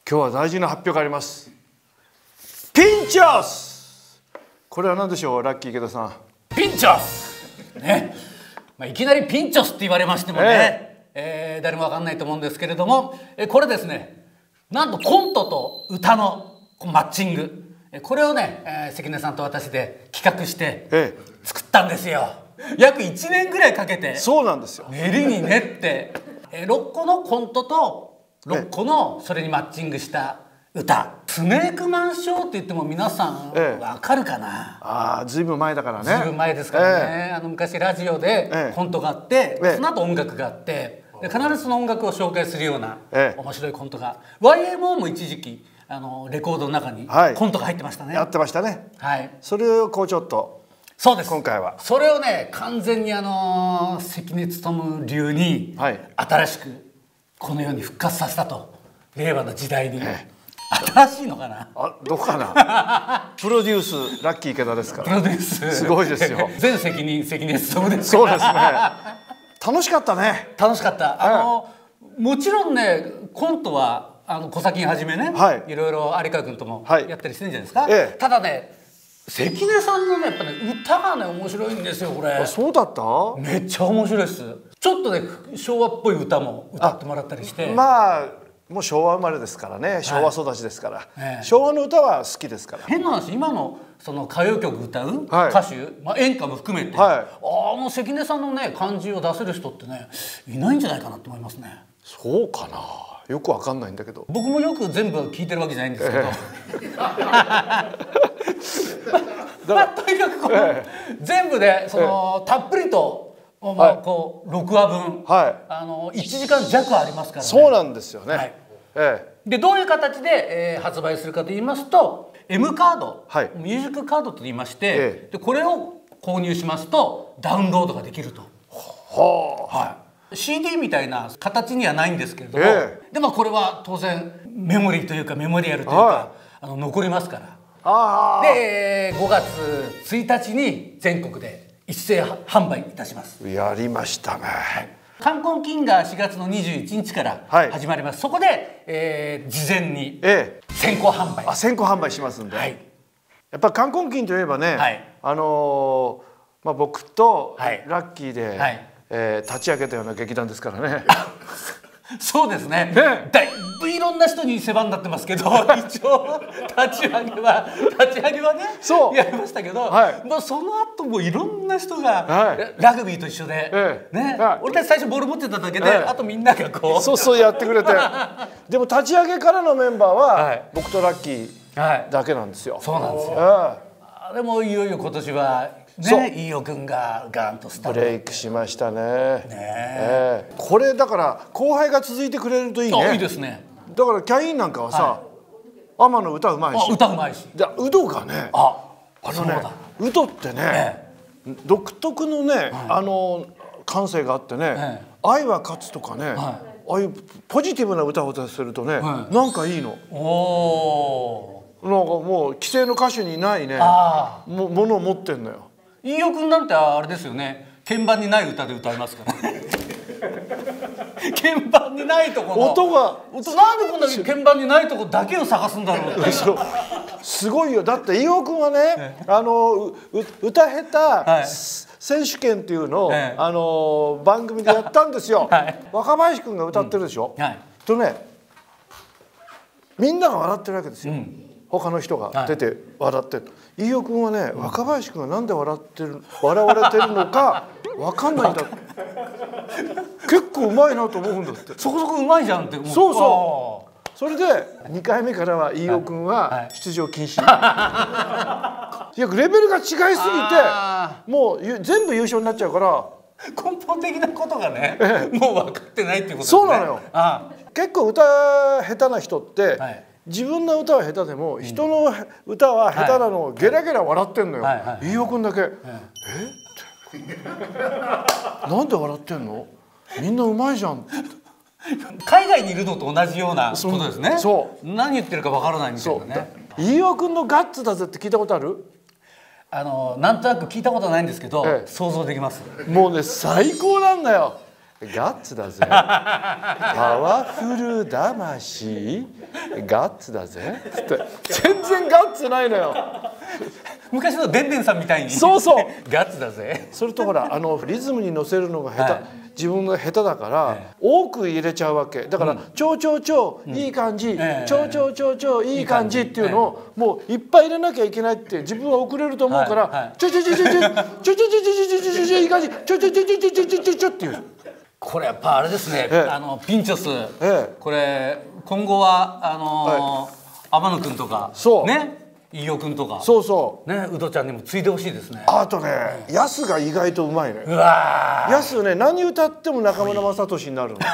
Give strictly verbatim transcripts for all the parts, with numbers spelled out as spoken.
今日は大事な発表があります。ピンチョス。これは何でしょう、ラッキー池田さん。 ピンチョスね、まあ、いきなりピンチョスって言われましてもね、えーえー、誰もわかんないと思うんですけれども、えこれですね、なんとコントと歌のマッチング、これをね、えー、関根さんと私で企画して作ったんですよ。約いちねんぐらいかけて。 そうなんですよ。 練りに練って、えー、ろっこのコントとろっこのそれにマッチングした歌、スネークマンショーって言っても皆さんわかるかな。 ああ、ずいぶん前だからね。 ずいぶん前ですからね。あの昔ラジオでコントがあって、その後音楽があって、で必ずその音楽を紹介するような面白いコントが、ワイエムオー も一時期あのレコードの中にコントが入ってましたね。 やってましたね。はい。それをこうちょっと。 そうです。 今回はそれをね、完全にあの関根勤流に新しくこのように復活させたと。令和の時代に。新しいのかな。 あ、どこかな。プロデュースラッキー池田ですから。 プロデュースすごいですよ。 全責任関根勤です。 そうですね。楽しかったね。 楽しかった。あのもちろんね、コントはあの小崎はじめね、いろいろ有川君ともやったりしてるんじゃないですか。ただね、関根さんのね、やっぱね、歌がね面白いんですよ、これ。 そうだった？ めっちゃ面白いです。ちょっとね、昭和っぽい歌も歌ってもらったりして。 まあもう昭和生まれですからね、昭和育ちですから、はい、昭和の歌は好きですから。 変な話、今のその歌謡曲歌う歌手、はい、まあ、演歌も含めて、はい、あの関根さんのね感じを出せる人ってねいないんじゃないかなと思いますね。 そうかな、よくわかんないんだけど。 僕もよく全部聞いてるわけじゃないんですけど、ええまあ、とにかくこの、ええ、全部でその、ええ、たっぷりと。まあこうろくわぶん、はい、あのいちじかんじゃくありますからね。 そうなんですよね。はい、 ええ、でどういう形で、えー、発売するかと言いますと M カード、はい、ミュージックカードと言いまして、ええ、でこれを購入しますとダウンロードができると。はあ、はい、シーディー みたいな形にはないんですけれども、ええ、でもこれは当然メモリーというかメモリアルというか、はい、あの残りますから。あでごがつついたちに全国で一斉販売いたします。 やりましたね。はい、 冠婚金がしがつのにじゅういちにちから始まります。はい、そこで、えー、事前に先行販売、 ええ、あ、先行販売しますんで、はい、やっぱ冠婚金といえばね、はい、あのー、まあ僕とラッキーで、はい、えー、立ち上げたような劇団ですからね。 そうですね。ね、だいぶいろんな人に世話になってますけど、一応立ち上げは立ち上げはね、そうやりましたけど、はい、まあその後もいろんな人が、はい、ラグビーと一緒で、ええ、ね、はい、俺たち最初ボール持ってただけで、はい、あとみんながこう、 そうそうやってくれて、でも立ち上げからのメンバーは、はい、僕とラッキーだけなんですよ。はい、 そうなんですよ。あでもいよいよ今年は。ね、飯尾君がガンとスタートブレイクしましたね。ねえー、これだから後輩が続いてくれるといいね。 いいですね。 だからキャインなんかはさ、はい、天野歌うまいし、 歌うまいし、 じゃウドがね、あ、あのね、ウドってね、ええ、独特のね、はい、あの感性があってね、ええ、愛は勝つとかね、はい、ああいうポジティブな歌を歌するとね、はい、なんかいいの。おー、なんかもう既成の歌手にないね、もものを持ってんのよ。 飯尾君なんてあれですよね、鍵盤にない歌で歌いますからね。鍵盤にないところ音が音なんでこんな鍵盤にないとこだけを探すんだろうって。 すごいよ。だって飯尾君はね、あの歌下手、はい、選手権っていうのを、ええ、あの番組でやったんですよ。はい、若林君が歌ってるでしょ。うん、はい、とね、みんなが笑ってるわけですよ。うん、他の人が出て笑ってる。飯尾君はね、若林君がなんで笑ってる笑われてるのか分かんないんだ。結構うまいなと思うんだって。 そこそこうまいじゃんって思う。 そうそう。それでにかいめからは飯尾君は出場禁止。いやレベルが違いすぎてもう全部優勝になっちゃうから。 根本的なことがね、ええ、もう分かってないっていうことですね。 そうなのよ。結構歌下手な人って、はい、自分の歌は下手でも人の歌は下手なのをゲラゲラ笑ってんのよ。飯尾君だけ「えっ?」って「なんで笑ってんの？みんなうまいじゃん」って。 海外にいるのと同じようなことですね。そう。何言ってるかわからないみたいなね。 飯尾君のガッツだぜって聞いたことある？ あのなんとなく聞いたことないんですけど、ええ、想像できます。 もうね最高なんだよ。 ガッツだぜ。パワフル魂ガッツだぜって全然ガッツないのよ。 昔のでんでんさんみたいにそうそうガッツだぜ。 それとほらあのリズムに乗せるのが下手、はい、自分が下手だから、はい、多く入れちゃうわけだから、うん、ちょうちょうちょういい感じ、うん、ちょうちょうちょうちょういい感じっていうのをもういっぱい入れなきゃいけないって自分は遅れると思うからちょちょちょちょちょちょちょちょちょちょちょちょいい感じちょちょちょちょちょちょちょちょちょっていう。 これやっぱあれですね、ええ、あのピンチョス、ええ、これ今後はあのーはい、天野くんとかそうね飯尾くんとかそうそうねウドちゃんにも継いでほしいですね。 あとねヤスが意外とうまいね。 うわヤスね何歌っても中村雅俊になるの。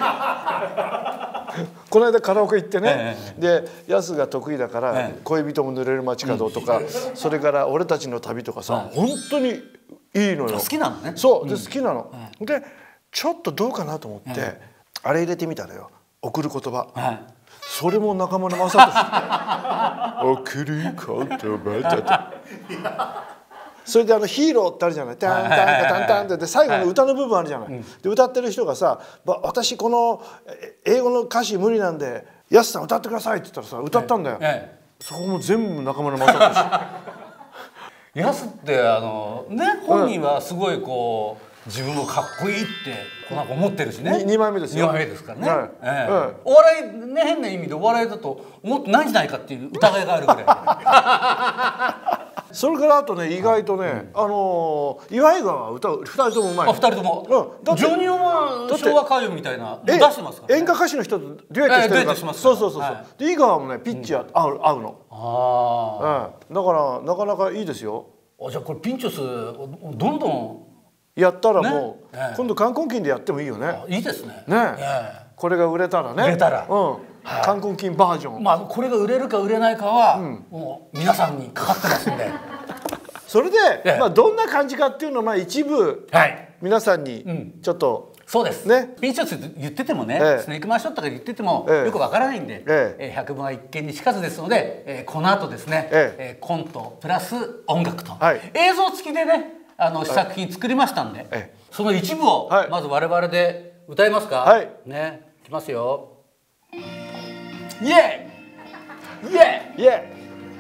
この間カラオケ行ってね、ええ、でヤスが得意だから「ええ、恋人も濡れる街角」とか、うん、それから「俺たちの旅」とかさ、うん、本当にいいのよ。 好きなのね。 そうで好きなの。うん、でちょっとどうかなと思って、ええ、あれ入れてみたのよ送る言葉。はい、それも中村雅俊。送る言葉だと。それであのヒーローってあるじゃない。タンタンタンタンってで最後の歌の部分あるじゃない。で歌ってる人がさ「私この英語の歌詞無理なんでヤスさん歌ってください」って言ったらさ歌ったんだよ。ええ、そこも全部中村雅俊。 ヤスってあのね本人はすごいこう。自分もかっこいいってなんか思ってるしね。 にまいめですよ。 にまいめですからね。はいええはい、お笑いね変な意味でお笑いだと思ってないんじゃないかっていう疑いがあるぐらい。それからあとね意外とね、うん、あのー、岩井川歌うふたりともうまい。 あふたりとも。うん。だってジョニオは昭和歌謡みたいな出してますから、ね。 演歌歌手の人とデュエットしてるから。そうそうそうそう。はい、で井川もねピッチ合う、うん、合う合うの。ああ、うん。だからなかなかいいですよ。 あじゃあこれピンチョスどんどん。 やったらもう、ねええ、今度冠婚金でやってもいいよね。 いいですね。 ね、ええ、これが売れたらね。 売れたら、 うん、冠婚金バージョン。 まあこれが売れるか売れないかは、うん、もう皆さんにかかってますんで。 それで、ええ、まあどんな感じかっていうのをまあ一部、はい、皆さんにちょっと、 うん、そうですね。ピンチョス言っててもね、ええ、スネークマンショットとか言ってても、ええ、よくわからないんで、ええ、百聞は一見にしかずですので、えー、この後ですね、ええ、コントプラス音楽と、はい、映像付きでねあの試作品作りましたんで。ええその一部をまず我々で歌いますか。はい。ね、いきますよ。イエイ。イエイ。イエ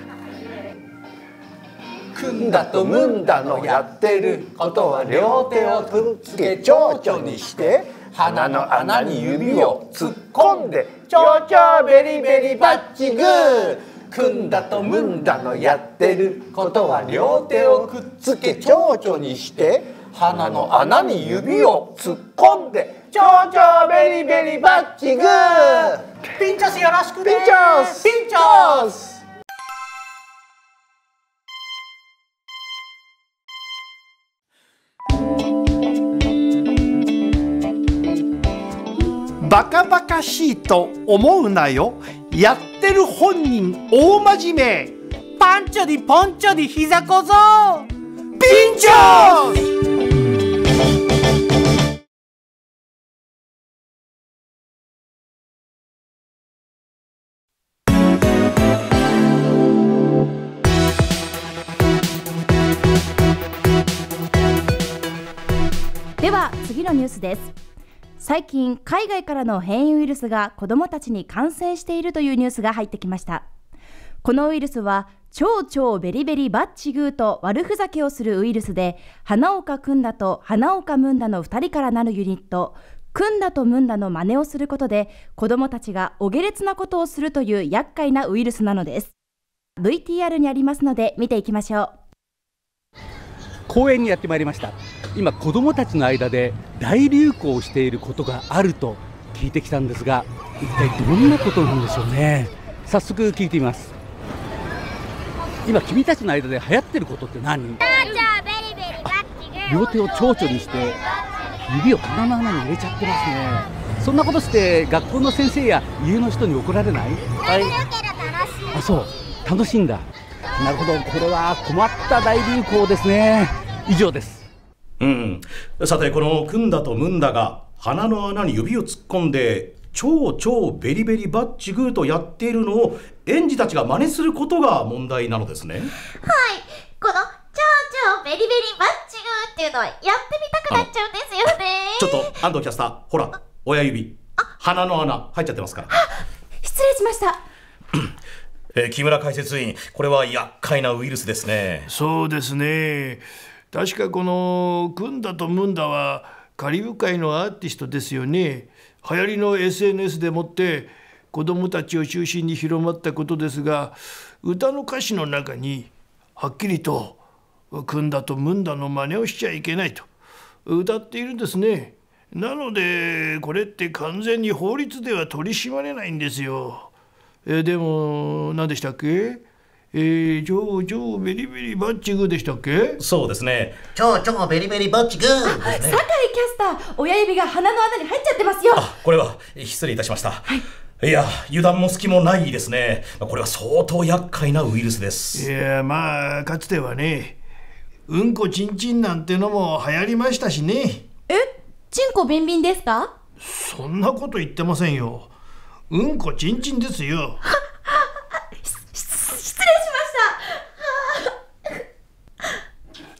イ。組んだとむんだのやってることは両手をくっつけ蝶々にして鼻の穴に指を突っ込んでちょちょベリベリバッチグー。組んだとむんだのやってることは両手をくっつけ蝶々にして鼻の穴に指を突っ込んでちょちょベリベリバッチグー。ピンチョスよろしくね。ピンチョスピンチョス。 バカバカしいと思うなよ。やってる本人大真面目。パンチョディポンチョディ膝小僧。ピンチョス。 では次のニュースです。最近海外からの変異ウイルスが子どもたちに感染しているというニュースが入ってきました。このウイルスは超超ベリベリバッチグーと悪ふざけをするウイルスで、花岡くんだと花岡ムンダのふたりからなるユニットくんだとムンダの真似をすることで子どもたちがお下劣なことをするという厄介なウイルスなのです。 ブイティーアール にありますので見ていきましょう。 公園にやってまいりました。今子どもたちの間で大流行していることがあると聞いてきたんですが、一体どんなことなんでしょうね。早速聞いてみます。今君たちの間で流行ってることって何？両手を蝶々にして指を鼻の穴に入れちゃってますね。そんなことして学校の先生や家の人に怒られない？はい。あ、そう楽しいんだ。なるほど、これは困った大流行ですね。以上です。 うん、さてこの組んだとムンダが鼻の穴に指を突っ込んで超超ベリベリバッチグーとやっているのを園児たちが真似することが問題なのですね。はい、 この超超ベリベリバッチグーっていうのはやってみたくなっちゃうんですよね。 ちょっと安藤キャスター、ほら親指鼻の穴入っちゃってますから。 失礼しました。 えー、木村解説委員、これは厄介なウイルスですね。 そうですね。確かこのクンダとムンダはカリブ海のアーティストですよね。流行りの エスエヌエス でもって子どもたちを中心に広まったことですが、歌の歌詞の中にはっきりとクンダとムンダの真似をしちゃいけないと歌っているんですね。なのでこれって完全に法律では取り締まれないんですよ。えー、でも何でしたっけ？えー、ちょうちょうベリベリバッチグでしたっけ？ そうですね。 ちょうちょうベリベリバッチグですね。 酒井キャスター、親指が鼻の穴に入っちゃってますよ。 あ、これは失礼いたしました。はい、いや、油断も隙もないですね。これは相当厄介なウイルスです。 いや、まあかつてはね、うんこちんちんなんてのも流行りましたしね。 え、ちんこビンビンですか？ そんなこと言ってませんよ。うんこちんちんですよ。 失礼しました。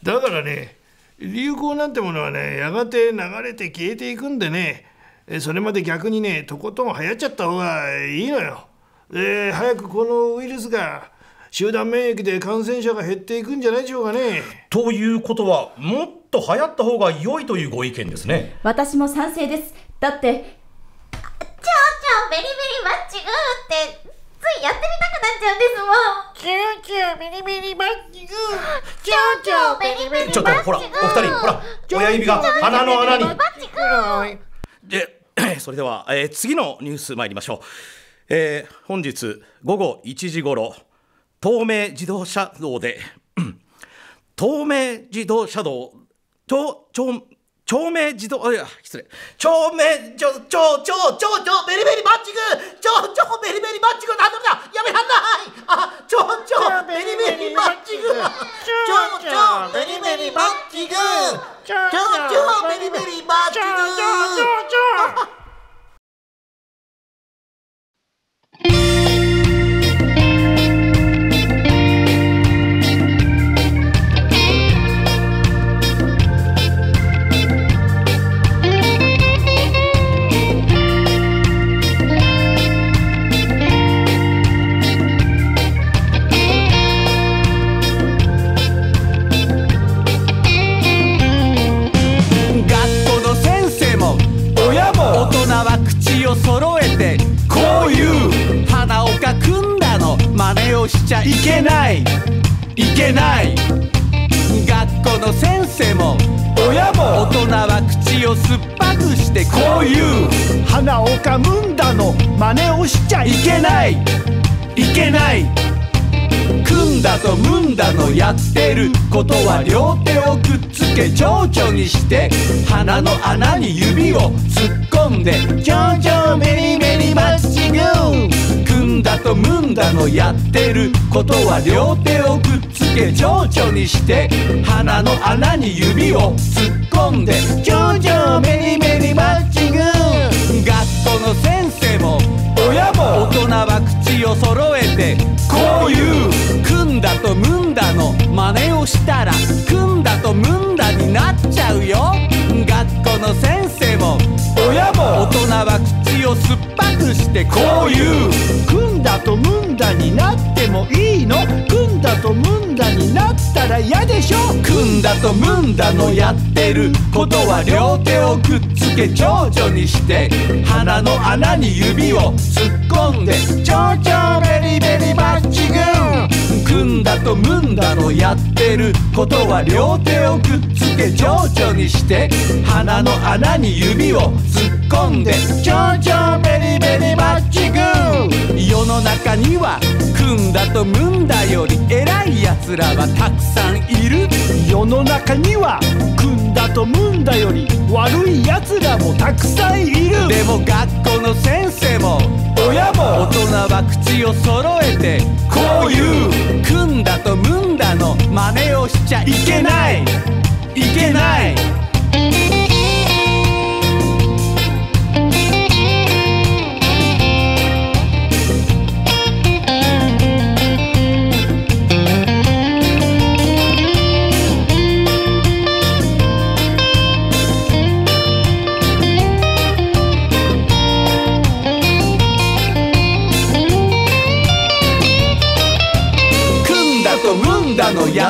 だからね、流行なんてものはね、やがて流れて消えていくんでね、それまで逆にね、とことん流行っちゃった方がいいのよ。で、早くこのウイルスが集団免疫で感染者が減っていくんじゃないでしょうかね。 ということは、もっと流行った方が良いというご意見ですね。 私も賛成です。だってちょうちょうベリベリバッチグーってついやってみたくなっちゃうんですもん。 ちょうちょうベリベリバッチグー。 ちょうちょうベリベリバッチグー。 ちょっとほら、お二人、ほら、親指が鼻の穴に。で、それでは、えー、次のニュース参りましょう。えー、本日午後いちじごろ、東名自動車道で東名自動車道超超超名自動あいや失礼超名超超超超超ベリベリバッチグ超超ベリベリバッチグなんだやめらんないあ超超ベリベリバッチグ超超ベリベリバッチグ超超ベリベリバッチグ揃えてこういう花岡くんだの真似をしちゃいけないいけない学校の先生も親も大人は口を酸っぱくしてこういう花岡むんだの真似をしちゃいけないいけない組んだとむんだのやってることは両手をくっつけ蝶々にして鼻の穴に指を突っ込んで蝶々メリメリマッチング組んだとむんだのやってることは両手をくっつけ蝶々にして鼻の穴に指を突っ込んで蝶々メリメリマッチング学校の先生も親も大人は口を揃えてこういう組んだとむんだの真似をしたら組んだとむんだになっちゃうよ学校の先生も親も大人は口を酸っぱくしてこういう組んだとむんだになってもいいの組んだとむんだになったら嫌でしょ組んだとむんだのやってることは両手をくっつけ蝶々にして鼻の穴に指を突っ込んで蝶々ベリベリバッチグー組んだとむんだのやってることは両手をくっつけ蝶々にして鼻の穴に指を突っ込んで蝶々ベリベリバッチグー世の中には組んだとむんだより偉いやつらはたくさんいる世の中には組んだとむんだより悪いやつらもたくさんいるでも学校の先生も親も大人は口を揃えてこういう組んだとむんだの真似をしちゃいけないいけない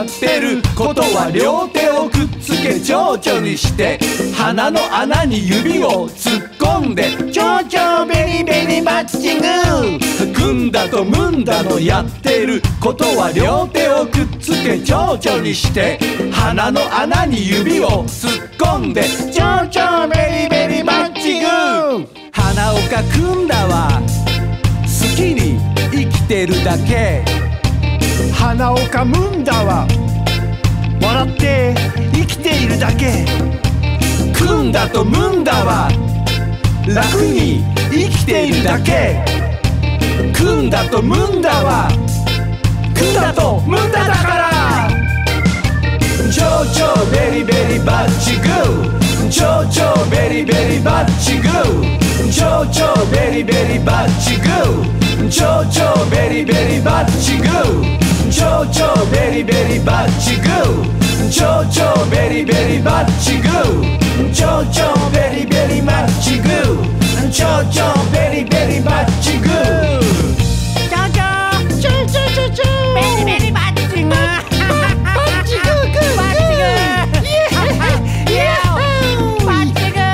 やってることは両手をくっつけ蝶々にして鼻の穴に指を突っ込んで蝶々ベリベリマッチング。組んだと組んだのやってることは両手をくっつけ蝶々にして鼻の穴に指を突っ込んで蝶々ベリベリマッチング。花岡組んだは好きに生きてるだけ。 花岡ムンダは笑って生きているだけ。 組んだとムンダは楽に生きているだけ。組んだとムンダは組んだとムンダだから。蝶々ベリベリバッチグー。蝶々ベリベリバッチグー。蝶々ベリベリバッチグー。蝶々ベリベリバッチグー。蝶々ベリベリバッチグー。蝶々ベリベリバッチグー。蝶々ベリベリマッチグー。蝶々ベリベリバッチグー。 蝶々チューチューチューチューベリベリバッチグー。バッチグーグーバッチグー。イエーイエーバッチグー。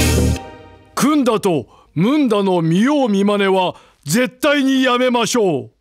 組んだとムンダの見よう見まねは絶対にやめましょう。